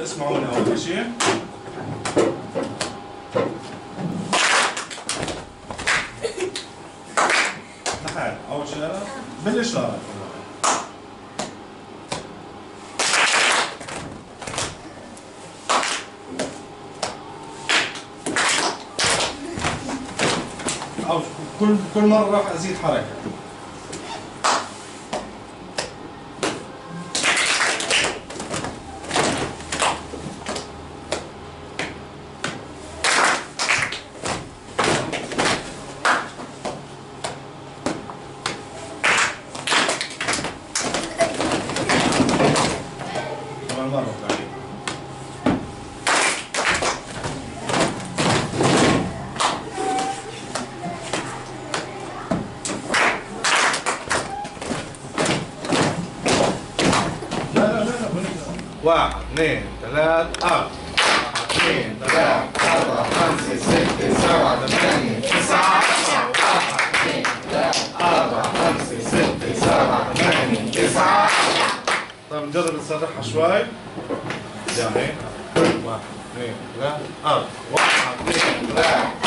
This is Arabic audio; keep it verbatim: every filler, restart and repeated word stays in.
اسمعوني اول شيء. نحن اول شيء بالاشاره او كل كل مره راح ازيد حركه. مرة ثانية. لا لا لا لا واحد اثنين ثلاث أربعة واحد اثنين ثلاث أربعة خمسة ستة سبعة ثمانية تسعة عشرة واحد اثنين ثلاث أربعة خمسة ستة سبعة ثمانية تسعة. طيب نجرب نسرحها شوي. يعني واحد اثنين ثلاث أربعة واحد اثنين ثلاث